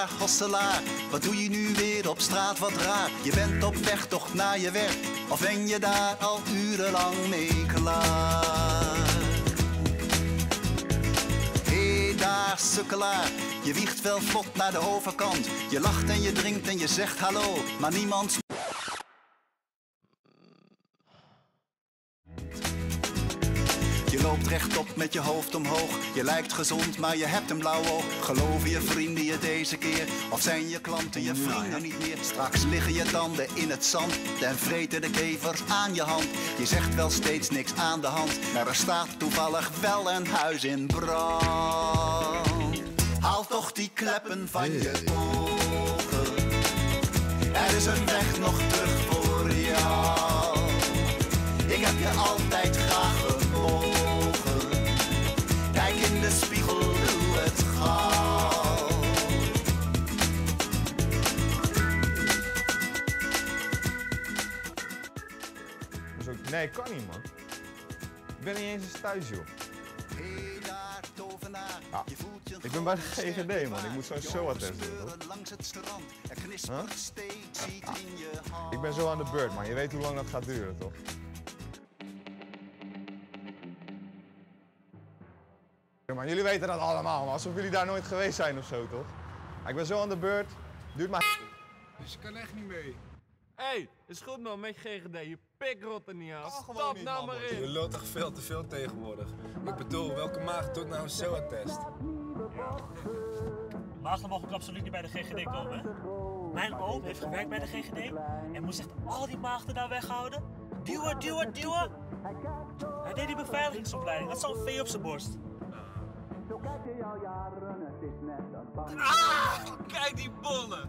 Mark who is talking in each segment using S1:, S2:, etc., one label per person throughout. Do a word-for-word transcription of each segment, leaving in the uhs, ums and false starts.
S1: daar, hosselaar? Wat doe je nu weer op straat, wat raar? Je bent op weg toch naar je werk? Of ben je daar al urenlang mee klaar? Hé hey, daar, sukkelaar. Je wiegt wel vlot naar de overkant. Je lacht en je drinkt en je zegt hallo, maar niemand... Je loopt rechtop met je hoofd omhoog. Je lijkt gezond, maar je hebt een blauw oog. Geloven je vrienden je deze keer? Of zijn je klanten je vrienden niet meer? Straks liggen je tanden in het zand en vreten de kevers aan je hand. Je zegt wel steeds niks aan de hand, maar er staat toevallig wel een huis in brand. Haal toch die kleppen van je ogen. Er is een weg nog terug voor jou. Ik heb je altijd graag gemogen. Kijk in de spiegel, doe het gauw.
S2: Nee, kan niet, man. Ik ben niet eens eens thuis, joh.
S1: Hey daar, tovenaar.
S2: Ah,
S1: Je voelt je
S2: ik ben bij de G G D, man. Ik moet zo'n S O A-test doen, toch?
S1: langs het strand. Er knispert
S2: Huh?
S1: steeds iets in je hand.
S2: Ik ben zo aan de beurt, man. Je weet hoe lang dat gaat duren, toch? Ja, maar jullie weten dat allemaal, man. Alsof jullie daar nooit geweest zijn of zo, toch? Maar ik ben zo aan de beurt. Duurt maar...
S3: Dus je kan echt niet mee.
S4: Hé, hey, is goed man, met je G G D. Je pik rot er niet af.
S2: Kan gewoon
S4: Stap
S2: niet,
S4: nou
S2: man,
S4: maar
S3: Je
S4: in.
S3: lult toch veel te veel tegenwoordig. Ik bedoel, welke maag doet nou een S O A-test?
S5: Maagden mogen ook absoluut niet bij de G G D komen. Hè? Mijn oom heeft gewerkt bij de G G D en moest echt al die maagden daar weghouden. Duwen, duwen, duwen. Hij deed die beveiligingsopleiding, dat is zo'n vee op zijn borst.
S4: Ah, kijk die bollen.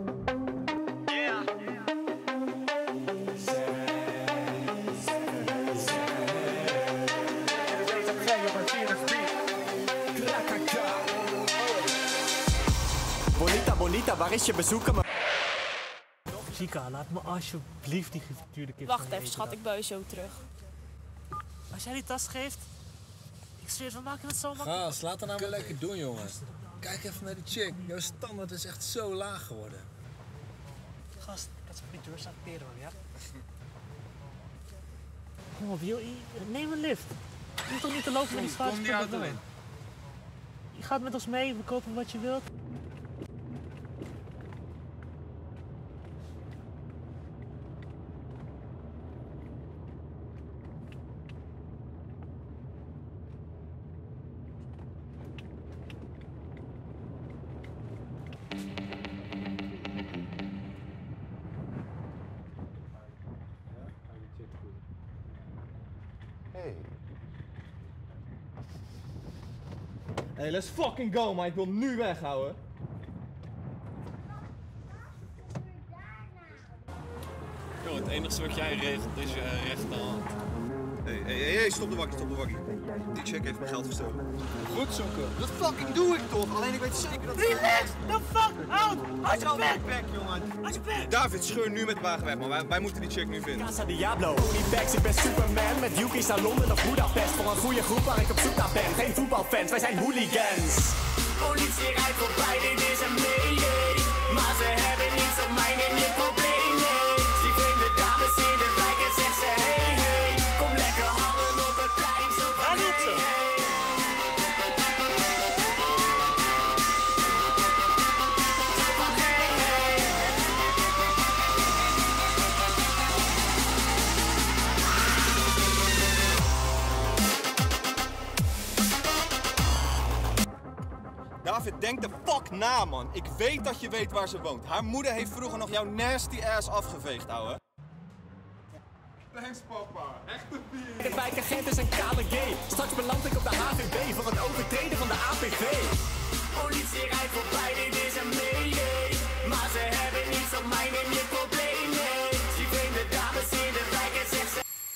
S6: Bonita, Bonita, waar is je bezoeken?
S5: Chica, laat me alsjeblieft die gefrituurde kip.
S7: Wacht even, schat, ik bel je zo terug.
S5: Als jij die tas geeft, ik zweer, we maken het zo makkelijk.
S3: Gaas, laat er nou maar lekker doen, jongen. Kijk even naar die chick. Jouw standaard is echt zo laag geworden.
S5: Gast, ik had zo'n frituur staan teren hoor, ja? Kom op, joh, neem een lift. Je hoeft toch niet te lopen met die zwarte
S4: Kom die auto in.
S5: Je gaat met ons mee, we kopen wat je wilt.
S2: Hey. Hey, let's fucking go, man. Ik wil nu weghouden.
S4: Yo, het enige wat jij regelt is je uh, rechterhand.
S8: Hé, hé, hé, stop de wakkie, stop de wakkie. Die check heeft mijn geld gestolen.
S3: Goed zoeken.
S8: Dat fucking doe ik toch? Alleen ik weet zeker dat...
S5: Relax the fuck out! Als je bek!
S8: Bek, jongen.
S5: Als je bek!
S8: David, scheur nu met de wagen weg, man. Wij, wij moeten die check nu vinden.
S6: Casa Diablo, Ponybags, ik ben Superman. Met Yuki's naar Londen of Budapest. Voor een goede groep waar ik op zoek naar ben. Geen voetbalfans, wij zijn hooligans. Politie rijdt voorbij, dit is een melee. Maar ze hebben niets op mij, neem je probleem mee. Die vreemde dames in de wijk en zegt ze hey hey. Kom lekker hangen op het plein, zo van hey hey.
S8: David, denk de fuck na, man. Ik weet dat je weet waar ze woont. Haar moeder heeft vroeger nog jouw nasty ass afgeveegd, ouwe.
S3: Thanks, papa. Echt een vier.
S6: De wijkagent is een kale gay. Straks beland ik op de H V B voor het overtreden van de A P V. Politie rijdt voorbij, dit is een melee. Maar ze hebben niets op mij, neem je probleem mee. Die vreemde dames in de wijk en zegt ze...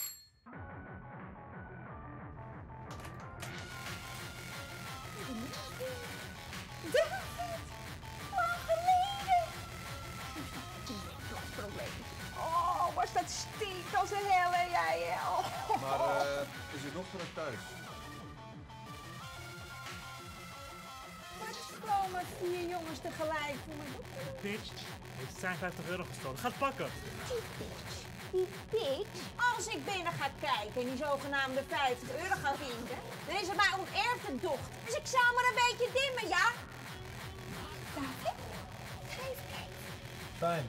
S9: Oh, was dat stinkt als een helle, jij. Oh.
S8: Maar uh, is je dochter ook thuis?
S9: Wat is Gewoon maar vier jongens tegelijk voor me.
S5: Bitch heeft zijn vijftig euro gestolen. Ga het pakken.
S9: Die bitch. Die bitch. Als ik binnen ga kijken en die zogenaamde vijftig euro ga vinden, dan is het mijn oneerfde dochter. Dus ik zou maar een beetje dimmen, ja? David, ga even kijken.
S3: Fijn.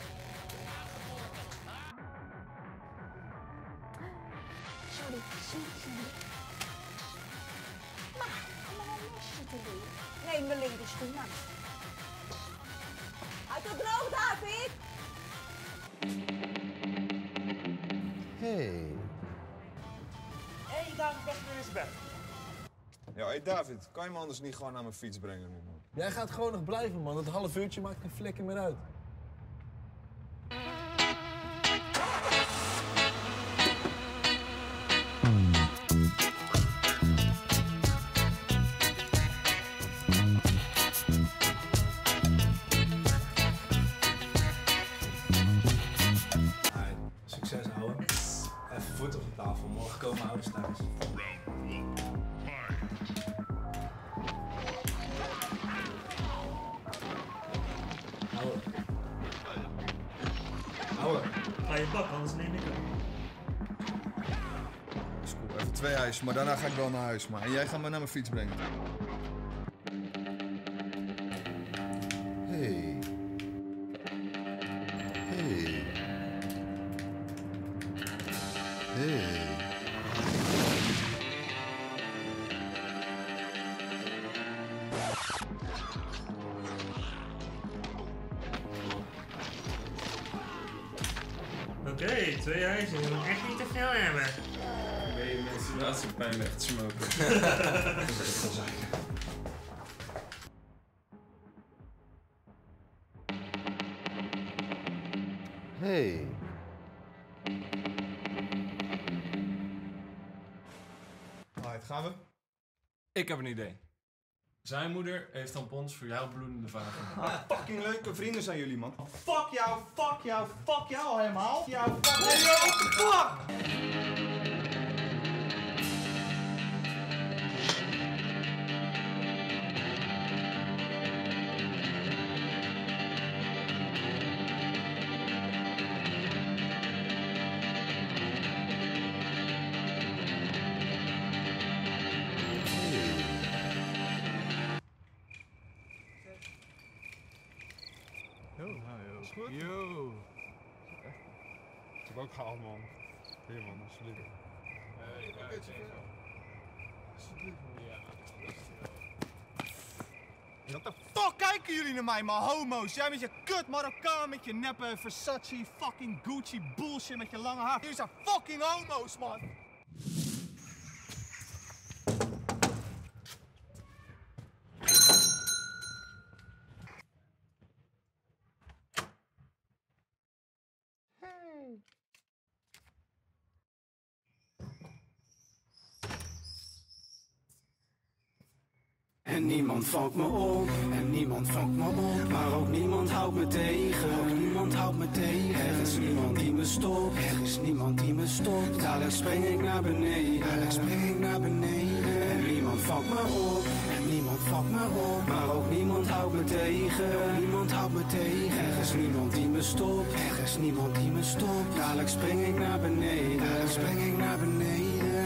S9: Sorry, sorry, sorry. Maar, om een mesje te doen. Neem mijn linker schoen maar. Uit het droog, David!
S2: Hey.
S5: Hé, hey, David, weg naar eens bed.
S2: Ja, hey David, kan je me anders niet gewoon naar mijn fiets brengen nu, man?
S3: Jij gaat gewoon nog blijven, man. Dat half uurtje maakt geen flikker meer uit. Succes, ouwe. Even voet op de tafel. Morgen komen ouders thuis. Ouwe. Ouwe.
S5: Ga je bak, anders neem ik hem.
S2: Is cool. Even twee ijs, maar daarna ga ik wel naar huis. Maar en jij gaat me naar mijn fiets brengen. Hey. Hey. Hey.
S5: Oké, okay, twee ijzen. Je moet echt niet te veel hebben.
S4: Ben je menstruatiepijn weg te smoken?
S2: Dat is wel zaken. Hey. Alright, gaan we?
S4: Ik heb een idee. Zijn moeder heeft tampons voor jouw bloedende vagina.
S8: Ah, fucking leuke vrienden zijn jullie, man. Fuck jou, fuck jou, fuck jou helemaal. Fuck jou, fuck jou, fuck!
S2: Yo. Ik heb ook gehaald, man. Hier, man, alsjeblieft.
S8: Wat de fuck kijken jullie naar mij, man, homo's? Jij met je kut Marokkaan, met je neppe Versace, fucking Gucci bullshit met je lange haar. Jullie zijn fucking homo's, man.
S6: En niemand vangt me op, en niemand vangt me op. Maar ook niemand houdt me tegen, ook niemand houdt me tegen. Er is niemand die me stopt, er is niemand die me stopt. Dadelijk spring ik naar beneden, dadelijk spring ik naar beneden. En niemand vangt me op, en niemand vangt me op. Maar ook niemand houdt me tegen, ook niemand houdt me tegen. Er is niemand die me stopt, er is niemand die me stopt. Dadelijk spring ik naar beneden, dadelijk spring ik naar beneden.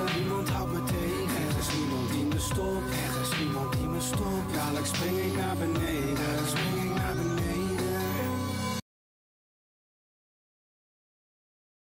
S6: Dadelijk spring ik naar beneden.